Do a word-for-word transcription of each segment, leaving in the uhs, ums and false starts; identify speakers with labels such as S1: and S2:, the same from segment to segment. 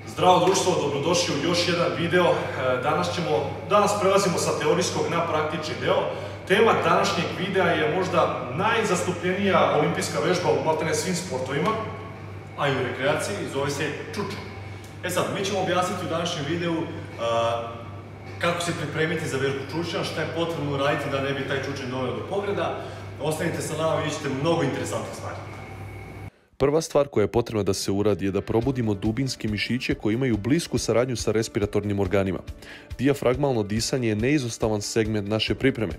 S1: Zdravo društvo, dobrodošli u još jedan video. Danas ćemo, danas prelazimo sa teorijskog na praktični deo. Tema današnjeg videa je možda najzastupljenija olimpijska vežba u maltene svim sportovima,
S2: a i u rekreaciji, zove se čučanj. E sad, mi ćemo objasniti u današnjem videu uh, kako se pripremiti za vežbu čučnja, šta je potrebno uraditi da ne bi taj čučanj doveo do povreda. Ostanite sa nama, vidjet ćete mnogo interesantnih stvari.
S3: Prva stvar koja je potrebna da se uradi je da probudimo dubinske mišiće koji imaju blisku saradnju sa respiratornim organima. Dijafragmalno disanje je neizostavan segment naše pripreme.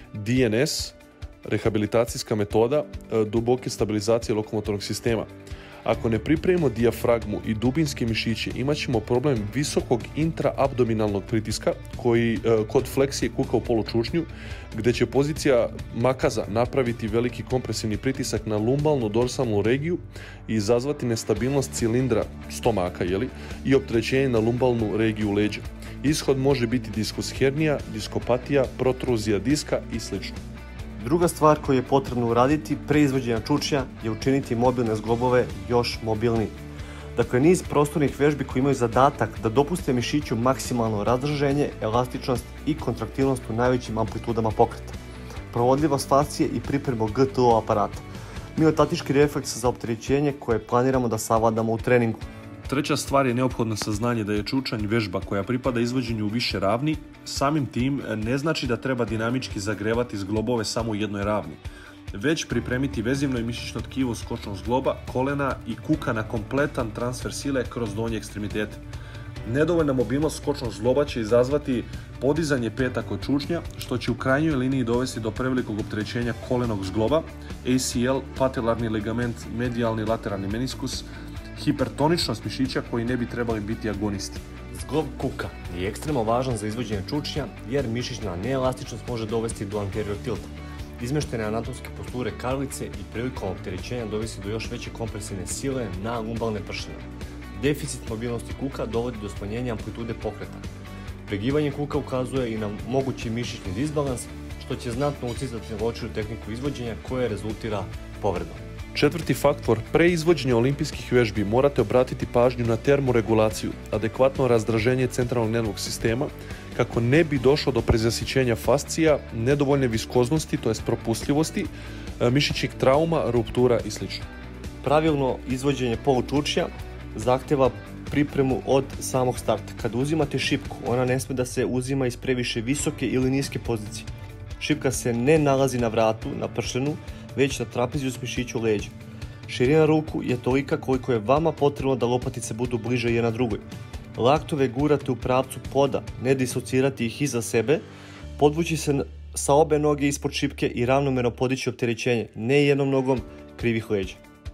S3: D N S, rehabilitacijska metoda duboke stabilizacije lokomotornog sistema. Ako ne pripremimo dijafragmu i dubinske mišiće, imat ćemo problem visokog intraabdominalnog pritiska koji kod fleksije kuka u polučučnju, gdje će pozicija makaza napraviti veliki kompresivni pritisak na lumbalnu dorsalnu regiju i izazvati nestabilnost cilindra stomaka, jeli, i opterećenje na lumbalnu regiju leđa. Ishod može biti diskus hernija, diskopatija, protruzija diska i sl.
S2: Druga stvar koju je potrebno uraditi pre izvođenja čučnja je učiniti mobilne zglobove još mobilniji. Dakle, niz prostornih vežbi koji imaju zadatak da dopuste mišiću maksimalno razdrženje, elastičnost i kontraktilnost u najvećim amplitudama pokreta. Provodljivost fascije i pripremu G T O aparata. Miotatički refleks za opterećenje koje planiramo da savladamo u treningu.
S3: Treća stvar je neophodno saznanje da je čučanj vežba koja pripada izvođenju u više ravni. Samim tim ne znači da treba dinamički zagrevati zglobove samo u jednoj ravni, već pripremiti vezivno i mišićno tkivo skočnog zgloba, kolena i kuka na kompletan transfer sile kroz donje ekstremitete. Nedovoljna mobilnost skočnog zgloba će izazvati podizanje peta kod čučnja, što će u krajnjoj liniji dovesti do prevelikog opterećenja kolenog zgloba, A C L, patelarni ligament, medijalni lateralni meniskus, hipertoničnost mišića koji ne bi trebali biti agonisti.
S2: Zglob kuka je ekstremno važan za izvođenje čučnja jer mišićna neelastičnost može dovesti do anterior tilta. Izmeštene anatomske posture karlice i prilikom opterećenja dovesti do još veće kompresivne sile na lumbalne pršine. Deficit mobilnosti kuka dovodi do smanjenja amplitude pokreta. Pregivanje kuka ukazuje i na mogući mišićni disbalans, što će znatno uticati na lošiju tehniku izvođenja koja rezultira povredom.
S3: Četvrti faktor, pre izvođenja olimpijskih vežbi morate obratiti pažnju na termoregulaciju, adekvatno razdraženje centralnog nervnog sistema, kako ne bi došlo do prezasićenja fascija, nedovoljne viskoznosti, to jest propustljivosti, mišićnih trauma, ruptura i sl.
S2: Pravilno izvođenje polučučnja zahtjeva pripremu od samog starta. Kada uzimate šipku, ona ne sme da se uzima iz previše visoke ili niske pozicije. Šipka se ne nalazi na vratu, na pršenu, već na trapezijus mišiću leđa. Širina ruku je tolika koliko je vama potrebno da lopatice budu bliže jedna drugoj. Laktove gurate u pravcu poda, ne disocirati ih iza sebe, podvući se sa obe noge ispod šipke i ravnomerno podići opterećenje, ne jednom nogom krivih leđa.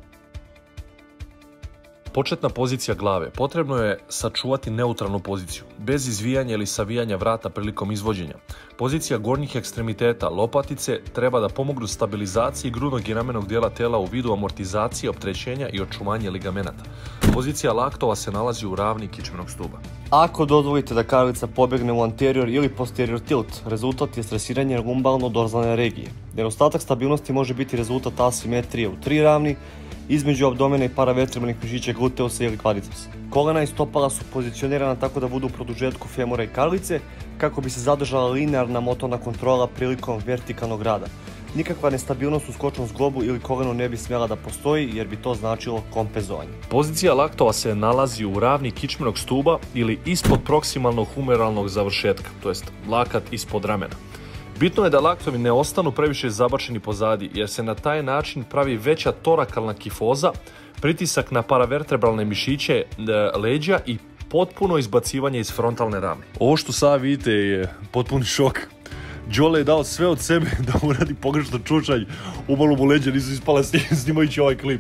S3: Početna pozicija glave. Potrebno je sačuvati neutralnu poziciju, bez izvijanja ili savijanja vrata prilikom izvođenja. Pozicija gornjih ekstremiteta, lopatice, treba da pomognu stabilizaciji grudnog i ramenog dijela tela u vidu amortizacije, opterećenja i očuvanje ligamenata. Pozicija laktova se nalazi u ravni kičmenog stuba.
S2: Ako dozvolite da karlica pobegne u anterior ili posterior tilt, rezultat je stresiranje lumbalno-dorzalne regije. Nedostatak stabilnosti može biti rezultat asimetrije u tri ravni, između abdomena i paravertebralnih mišića gluteusa ili kvadricepsa. Kolena i stopala su pozicionirana tako da budu u produžetku femora i karlice, kako bi se zadržala linearna motorna kontrola prilikom vertikalnog rada. Nikakva nestabilnost u skočnom zglobu ili kolenu ne bi smjela da postoji, jer bi to značilo kompenzovanje.
S3: Pozicija laktova se nalazi u ravni kičmenog stuba ili ispod proksimalnog humeralnog završetka, to jest lakat ispod ramena. Bitno je da laktovi ne ostanu previše zabačeni pozadi, jer se na taj način pravi veća torakalna kifoza, pritisak na paravertebralne mišiće leđa i potpuno izbacivanje iz frontalne rame. Ovo što sad vidite je potpuni šok. Đole je dao sve od sebe da uradi pogrešno čučanj, umalo mu leđa nisu ispale snimajući ovaj klip.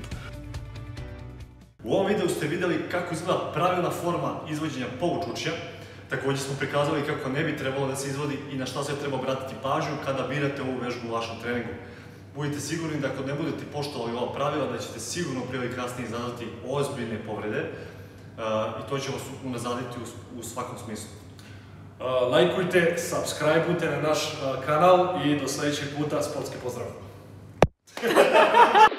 S2: U ovom videu ste vidjeli kako izgleda pravilna forma izvođenja polučučnja. Također smo prikazali kako ne bi trebalo da se izvodi i na šta se treba obratiti pažnju kada birate ovu vežbu u vašem treningu. Budite sigurni da ako ne budete poštovali ova pravila, da ćete sigurno prije ili kasnije izazvati ozbiljne povrede i to će vas unazaditi u svakom smislu.
S1: Lajkujte, subscribeujte na naš kanal i do sljedećeg puta, sportski pozdrav!